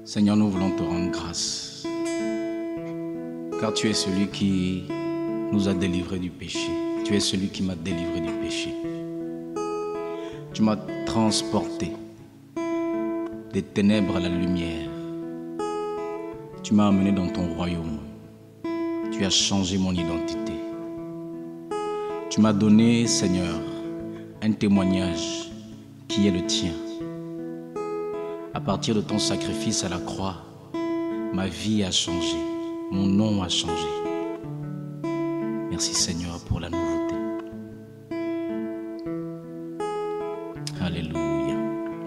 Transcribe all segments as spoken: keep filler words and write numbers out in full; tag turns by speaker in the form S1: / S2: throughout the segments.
S1: Seigneur, nous voulons te rendre grâce, car tu es celui qui nous a délivrés du péché. Tu es celui qui m'a délivré du péché. Tu m'as transporté des ténèbres à la lumière. Tu m'as amené dans ton royaume. Tu as changé mon identité. Tu m'as donné, Seigneur, un témoignage qui est le tien. À partir de ton sacrifice à la croix, ma vie a changé, mon nom a changé. Merci Seigneur pour la nouveauté. Alléluia.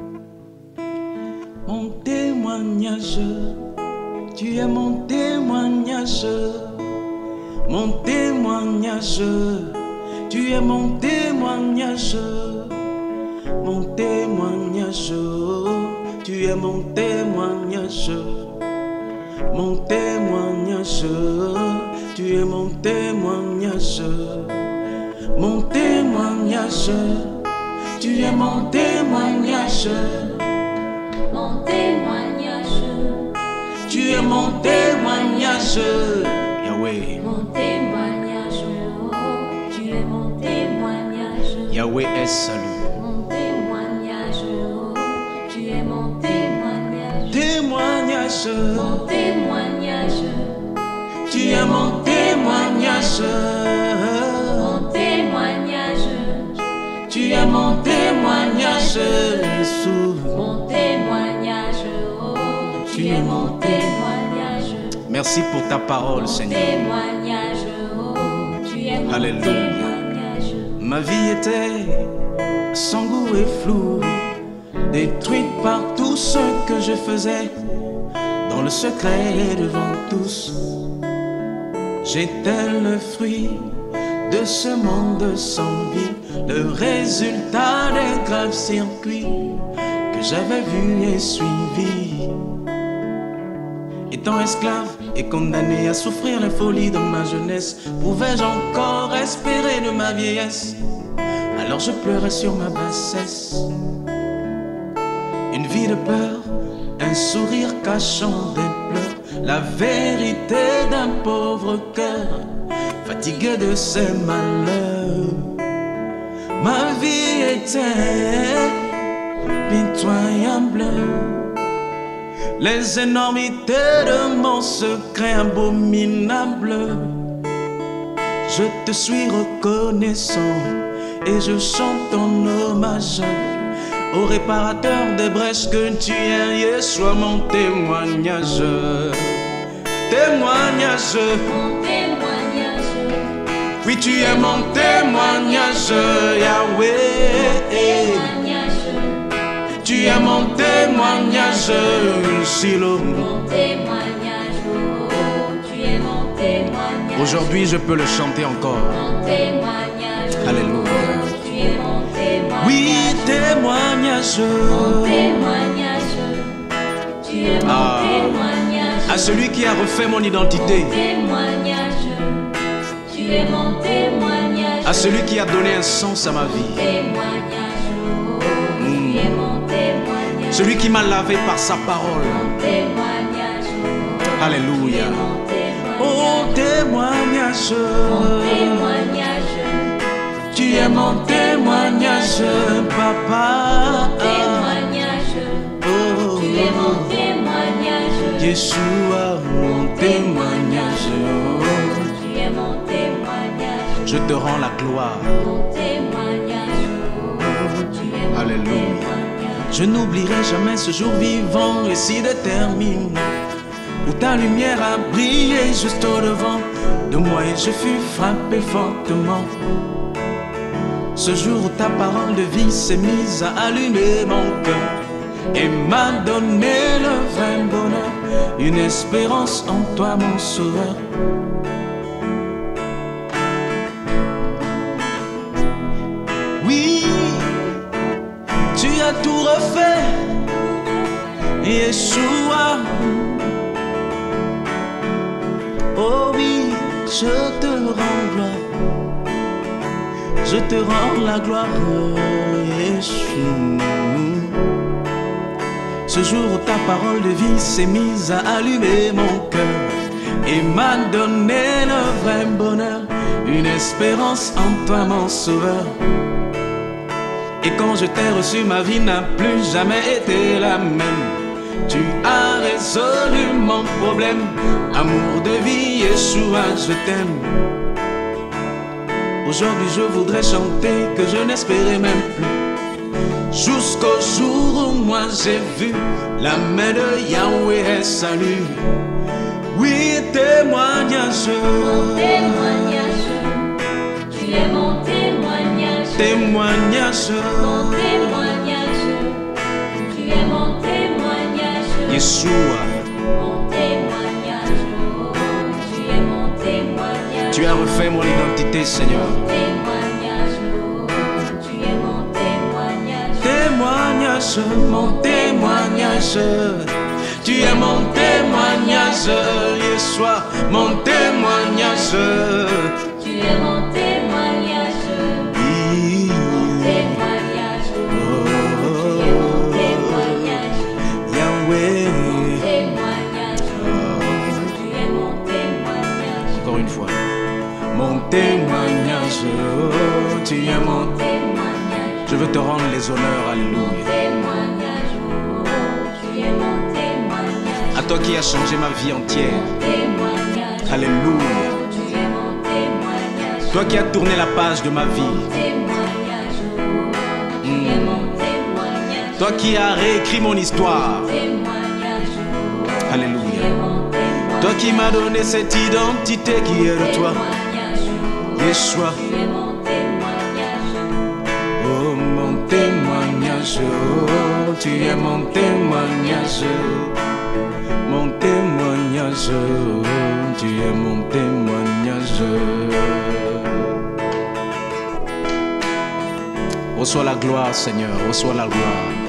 S1: Mon témoignage, tu es mon témoignage. Mon témoignage, tu es mon témoignage. Mon témoignage, tu es mon témoignage. Mon témoignage, tu es mon témoignage. Mon témoignage, tu es mon témoignage.
S2: Mon témoignage,
S1: Tu es mon témoignage. Yahweh.
S2: mon témoignage, oh, tu es mon témoignage.
S1: Yahweh est salut.
S2: Mon témoignage, oh, tu es mon témoignage.
S1: Témoignage.
S2: Mon témoignage,
S1: Tu es mon témoignage.
S2: mon témoignage,
S1: Tu es mon témoignage. Jésus.
S2: mon témoignage, oh, tu es mon témoignage.
S1: Merci pour ta parole,
S2: Mon
S1: Seigneur.
S2: témoignage, oh, tu es mon
S1: Alléluia.
S2: témoignage.
S1: Ma vie était sans goût et floue, détruite par tout ce que je faisais, dans le secret devant tous. J'étais le fruit de ce monde sans vie, le résultat des graves circuits que j'avais vus et suivis. Étant esclave et condamné à souffrir la folie de ma jeunesse, pouvais-je encore espérer de ma vieillesse? Alors je pleurais sur ma bassesse. Une vie de peur, un sourire cachant des pleurs, la vérité d'un pauvre cœur, fatigué de ses malheurs. Ma vie était pitoyable. Les énormités de mon secret abominable. Je te suis reconnaissant et je chante ton hommage au réparateur des brèches que tu es. Sois mon témoignage. Témoignage.
S2: Mon témoignage,
S1: Oui, tu es mon témoignage, Yahweh.
S2: témoignage,
S1: Tu es mon témoignage, Shiloh.
S2: mon témoignage, oh, tu es mon témoignage.
S1: Aujourd'hui, je peux le chanter encore.
S2: Mon témoignage,
S1: Alléluia.
S2: oh, tu es mon témoignage.
S1: Oui, témoignage.
S2: Mon témoignage, tu es mon
S1: Ah.
S2: témoignage.
S1: À celui qui a refait mon identité.
S2: Mon témoignage, tu es mon témoignage.
S1: À celui qui a donné un sens à ma vie.
S2: Témoignage, oh, tu es mon témoignage.
S1: Celui qui m'a lavé par sa parole.
S2: Mon témoignage, oh,
S1: Alléluia.
S2: tu es mon témoignage.
S1: Oh, témoignage.
S2: Mon témoignage,
S1: Tu es mon témoignage, papa.
S2: mon témoignage,
S1: Oh,
S2: tu es mon témoignage.
S1: Yeshua, mon témoignage.
S2: Tu es mon témoignage.
S1: Je te rends la gloire.
S2: Mon témoignage, oh, tu es mon
S1: Alléluia.
S2: témoignage.
S1: Je n'oublierai jamais ce jour vivant et si déterminé, où ta lumière a brillé juste au-devant de moi et je fus frappé fortement. Ce jour où ta parole de vie s'est mise à allumer mon cœur et m'a donné le vrai bonheur, une espérance en toi mon sauveur. Oui, tu as tout refait, Yeshua. Oh oui, je te rends gloire. Je te rends la gloire, Yeshua. ce jour où ta parole de vie s'est mise à allumer mon cœur et m'a donné le vrai bonheur, une espérance en toi mon sauveur. Et quand je t'ai reçu, ma vie n'a plus jamais été la même. Tu as résolu mon problème, amour de vie, Yeshua, je t'aime. Aujourd'hui je voudrais chanter que je n'espérais même plus, jusqu'au jour où moi j'ai vu la main de Yahweh salut. Oui, témoignage,
S2: Mon témoignage, tu es mon témoignage.
S1: témoignage,
S2: Mon témoignage, tu es mon témoignage.
S1: Yeshua,
S2: Mon témoignage, oh, tu es mon témoignage.
S1: tu as refait mon identité, Seigneur.
S2: Mon témoignage, oh, tu es mon témoignage.
S1: Témoignage, mon témoignage, tu es mon témoignage, Yeshua, mon témoignage.
S2: Tu es mon témoignage. Mon témoignage, oh, tu es mon témoignage.
S1: Yahweh,
S2: Mon témoignage, oh, tu es mon témoignage.
S1: encore une fois, mon témoignage, oh, tu es mon témoignage.
S2: Témoignage,
S1: Je veux te rendre les honneurs,
S2: mon
S1: alléluia.
S2: témoignage, oh, tu es mon témoignage.
S1: À toi qui as changé ma vie entière,
S2: Témoignage,
S1: alléluia.
S2: oh, tu es mon témoignage.
S1: Toi qui as tourné la page de ma vie,
S2: Témoignage, oh, tu es mon témoignage.
S1: toi qui as réécrit mon histoire,
S2: Témoignage, oh, tu es
S1: alléluia.
S2: mon témoignage.
S1: Toi qui m'as donné cette identité qui est de toi,
S2: Témoignage, oh,
S1: Yeshua.
S2: tu es mon témoignage.
S1: Oh mon témoignage, oh, tu es mon témoignage, mon témoignage, oh, tu es mon témoignage. Reçois la gloire, Seigneur, reçois la gloire.